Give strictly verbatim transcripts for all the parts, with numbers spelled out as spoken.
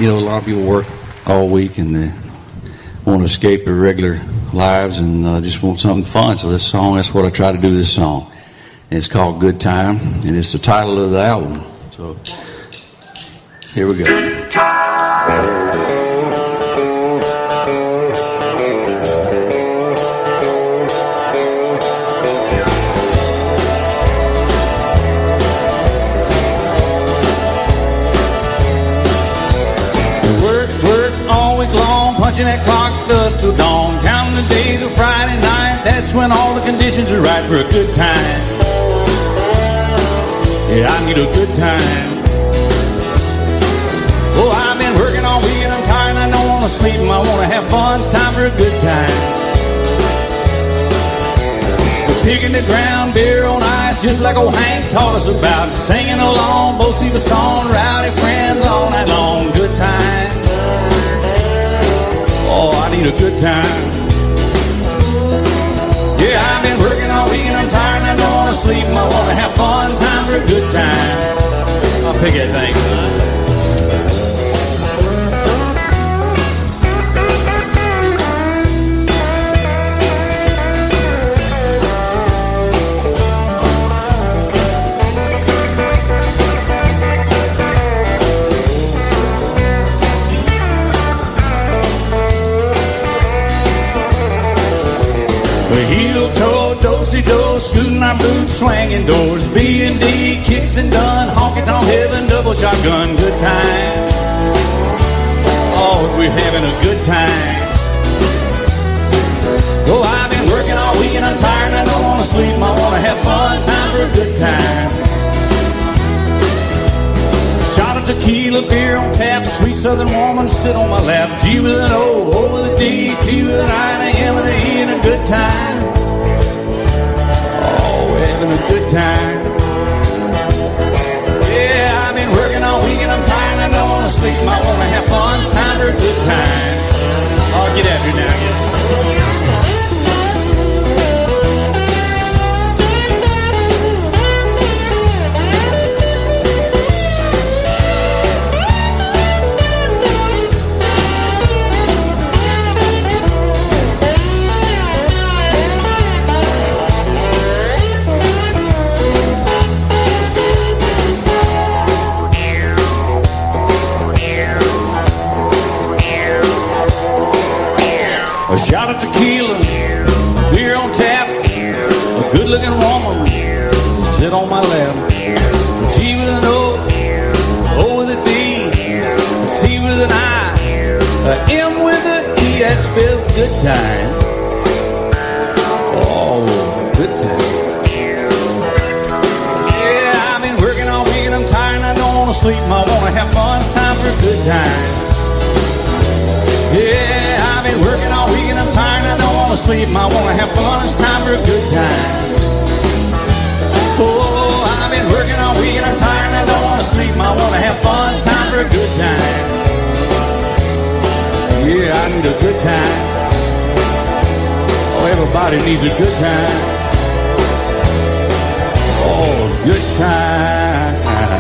you know, a lot of people work all week and they want to escape their regular lives and uh, just want something fun. So this song, that's what I try to do. This song, and it's called "Good Time," and it's the title of the album. So here we go. Good time. Punching that clock dust till dawn, counting the days of Friday night. That's when all the conditions are right for a good time. Yeah, I need a good time. Oh, I've been working all week and I'm tired and I don't want to sleep and I want to have fun. It's time for a good time. We're picking the ground, beer on ice, just like old Hank taught us about. Singing along, both see the song, rowdy friends all night long. Good time. Oh, I need a good time. Yeah, I've been working all week and I'm tired and I don't want to sleep and I want to have fun. It's time for a good time. I'll pick that thing, son. Heel toe, do-si-do, scooting our boots, swinging doors, B and D, kicks and done, honky-tonk heaven, double shotgun, good time. Oh, we're having a good time. Oh, I've been working all week and I'm tired and I don't want to sleep, I want to have fun, it's time for a good time. A shot of tequila, beer on tap, sweet southern woman sit on my lap, G with an O, O with a D, T with an I, and a M and a E, and a good time. Having a good time. Yeah, I've been working all week and I'm tired and I don't want to sleep. I want to have fun. It's time for a good time. Oh, get after it now, get. A shot of tequila, beer on tap, a good-looking woman sit on my lap. A G with an O, O with a D, a T with an I, a M with a E, that spells good time. Oh, good time. Yeah, I've been working all week and I'm tired and I don't want to sleep. I want to have fun, it's time for a good time. Yeah, I've been working all week and I'm tired and I don't want to sleep. I want to have fun, it's time for a good time. Oh, I've been working all week and I'm tired and I don't want to sleep. I want to have fun, it's time for a good time. Yeah, I need a good time. Oh, everybody needs a good time. Oh, good time.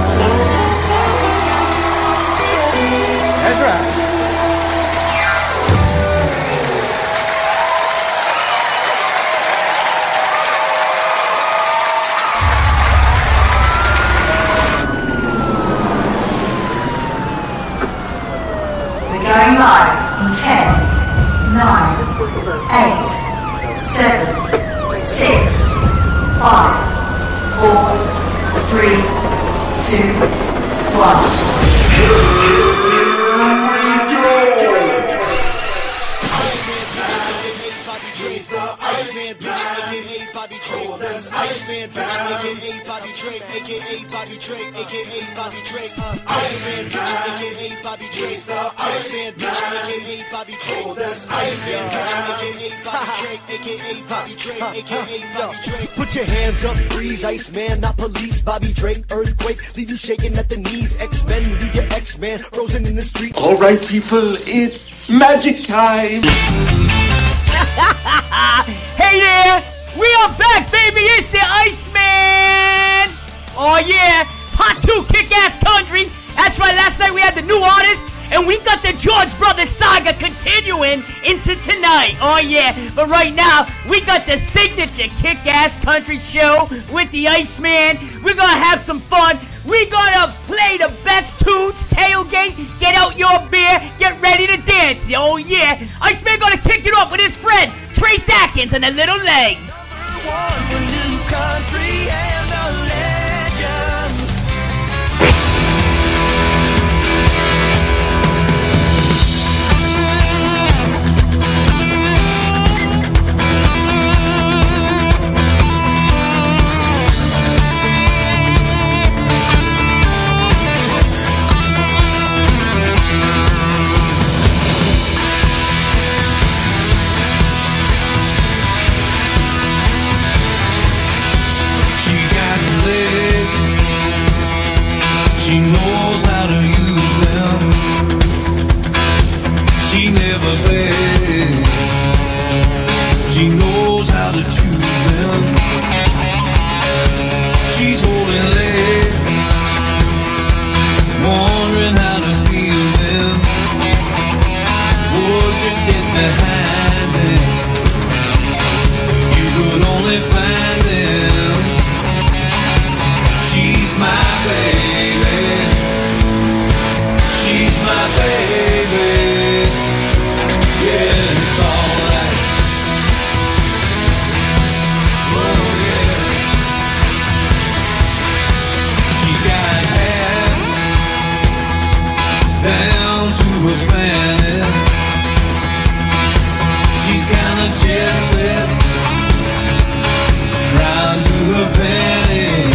That's right. Going live in ten, nine, eight, seven, six, five, four, three, two, one. Iceman aka Bobby Drake. That's Iceman aka Bobby Drake, aka Bobby Drake, aka Bobby Drake. Iceman aka Bobby Drake. Iceman aka Bobby Drake. That's Iceman aka Bobby Drake, aka Bobby Drake, aka Bobby Drake. Put your hands up, freeze, Iceman, not police. Bobby Drake, earthquake, leave you shaking at the knees. X-Men, leave your X-Man frozen in the street. All right, people, it's magic time. Hey there! We are back, baby! It's the Iceman! Oh yeah! Part two kick-ass country! That's right, last night we had the new artist, And we got the George Brothers saga continuing into tonight. Oh yeah, but right now, we got the signature kick-ass country show with the Iceman. We're gonna have some fun. We're gonna play the best tunes, tailgate, get out your beer, get ready to dance. Oh yeah, Iceman gonna kick it off with his friend, Trace Atkins and the Little Legs. One for new country and the legends. She knows how to use them. She never begs. She knows how to choose them. She's holding leg, wondering how to feel them. Would you get behind them if you could only find them? She's my baby. She's my baby. Yeah, it's alright. Oh yeah. She got hair down to her fanny. She's kinda jet set, down to her panties.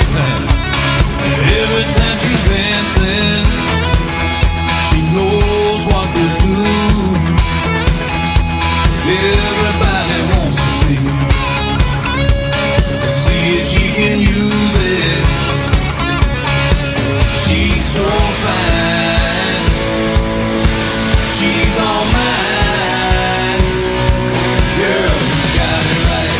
Every time she's dancing, she knows what to do. Everybody wants to see, see if she can use it. She's so fine, she's all mine. Girl, you got it right.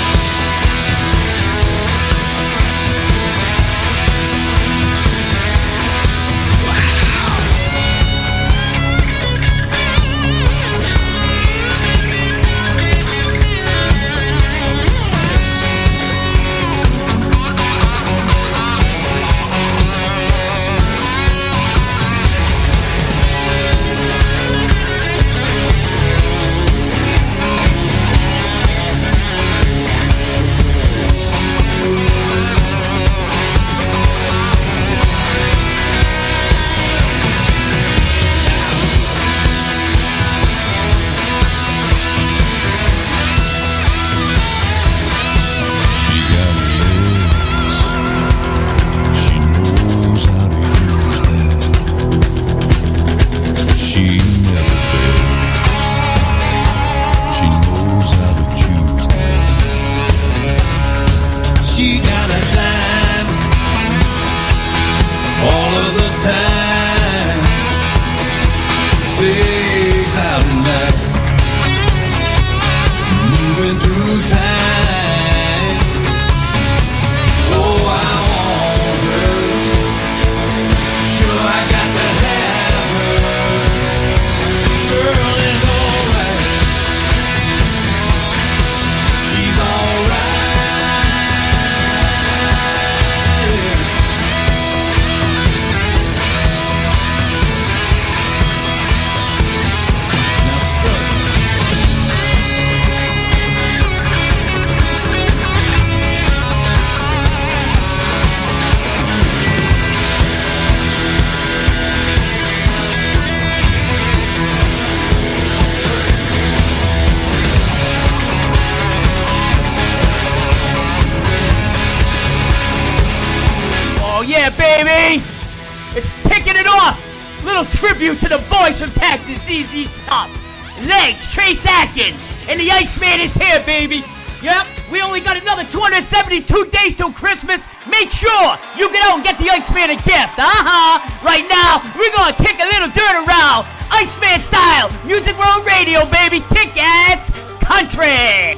Baby, it's kicking it off. Little tribute to the boys from Texas, Z Z Top, Legs, Trace Atkins, and the Iceman is here, baby. Yep, we only got another two hundred seventy-two days till Christmas. Make sure you get out and get the Iceman a gift. Uh-huh. Right now, we're gonna kick a little dirt around, Iceman style, Music World Radio, baby. Kick-ass country.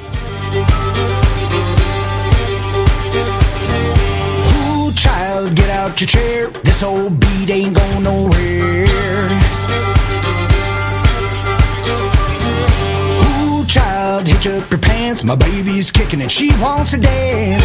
Child, get out your chair. This whole beat ain't going nowhere. hitch up your pants. My baby's kicking and she wants to dance.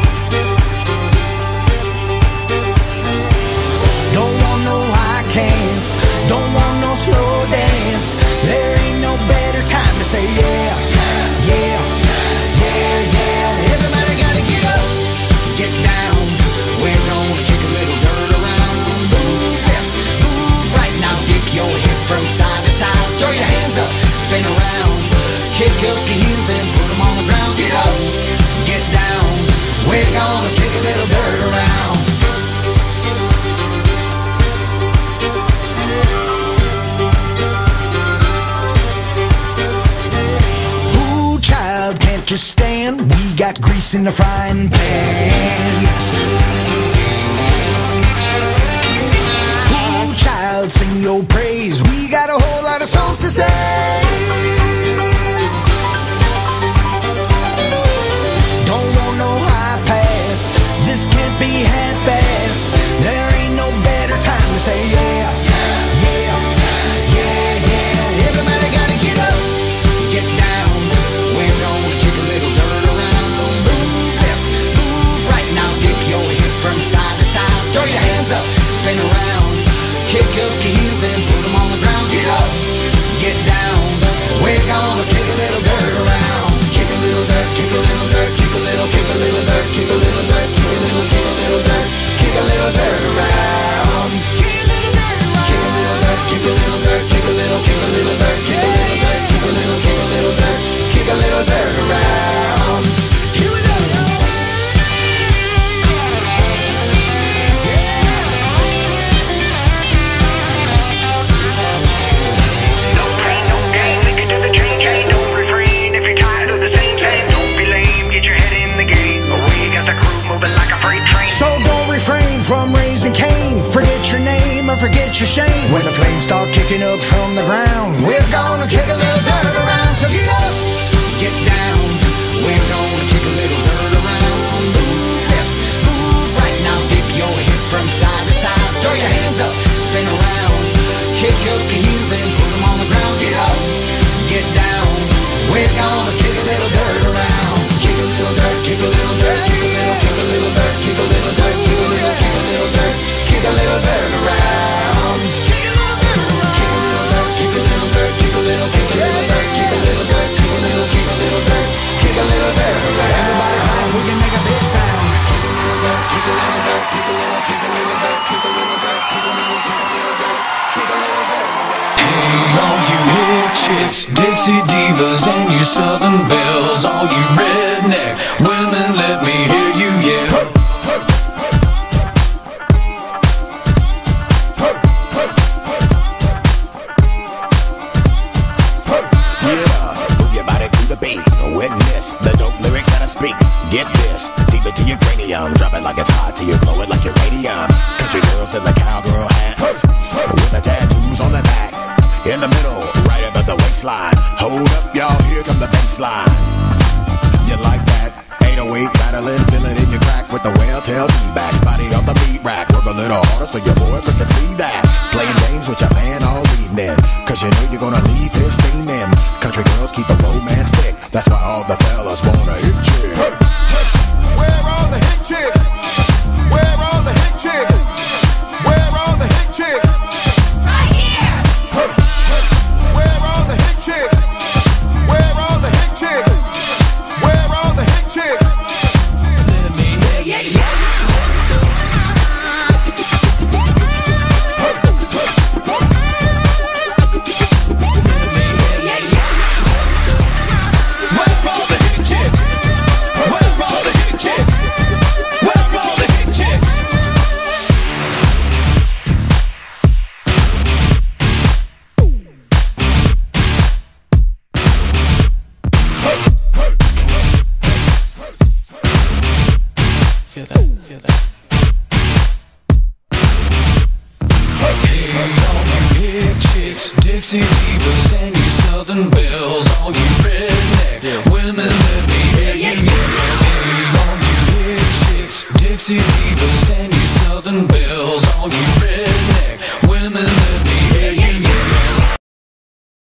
Don't want no high cans, don't want no slow dance. There ain't no better time to say yeah, yeah, yeah, yeah. Everybody gotta get up, get down. We're gonna kick a little dirt around. Move left, move right. Now dip your hip from side to side. Throw your hands up, spin around. Kick up your heels and put them on the ground. Get up, get down. We're gonna kick a little dirt around. Can't you stand? We got grease in the frying pan. Oh, child, sing your praise. We got a whole lot of souls to save. Don't want no high pass. This can't be half-assed. There ain't no better time to say yeah, yeah, yeah, yeah. Everybody gotta get up, get down. We're gonna kick a little dirt around. Move left, move right. Now dip your hip from side to side. Throw your hands up, spin around. Kick up your heels and put them on the ground. Get up, get down. We're gonna kick a little dirt around. Kick a little dirt, kick a little dirt, kick a little, kick a little dirt, kick a little dirt, kick a little, kick a little dirt, kick a little dirt around. Kick a little dirt around. Kick a little dirt, kick a little dirt, kick a little, kick a little dirt, kick a little dirt, kick a little, kick a little dirt, kick a little dirt around. Here we go. No pain, no gain, make it to the chain, chain. Don't refrain if you're tired of the same thing. Don't be lame, get your head in the game. We got the crew moving like a freight train. So don't refrain from raising Cain. Forget your name or forget your shame. When the flames start kicking up from the ground, we're gonna kick a little dirt around. So get up, get down. We're gonna kick a little dirt around. Move left, move right. Now dip your hip from side to side. Throw your hands up, spin around. Kick up your heels and put them on the ground. Get up, get down. We're gonna kick a little dirt around. Kick a little dirt, kick a little dirt, kick a little, kick a little dirt, kick a little dirt, kick a little, kick a little dirt, kick a little dirt around. Kick a little dirt around. Kick a little dirt, kick a little dirt, kick a little, kick a little dirt, kick a little dirt, kick a little, kick a little dirt, kick a little dirt around. Everybody clap, we can make a big sound. Kick a little dirt, kick a little, kick a little dirt, kick a little dirt, kick a little, kick a little dirt, kick a little dirt around. Hey, all you hip chicks, Dixie divas, and you Southern belles, all you redneck women, let me hear you yell. Get this, deep into your cranium. Drop it like it's hot till you blow it like uranium. Country girls in the cowgirl hats, with the tattoos on the back. In the middle, right above the waistline. Hold up, y'all, here come the baseline. You like that? eight oh eight rattling, feel it in your crack with the whale-tail D-backs. Body on the beat rack, work a little harder so your boyfriend can see that. Playing games with your man all evening, cause you know you're gonna leave his steaming. Country girls keep a romance thick, that's why all the fellas wanna hit you. Where are all the hit chicks? Where are all the hit chicks? Where are all the hit chicks? Right here! Where are all the hit chicks? Where are all the hit chicks? Where are all the hit chicks? Let me hear you yell. Dixie divas and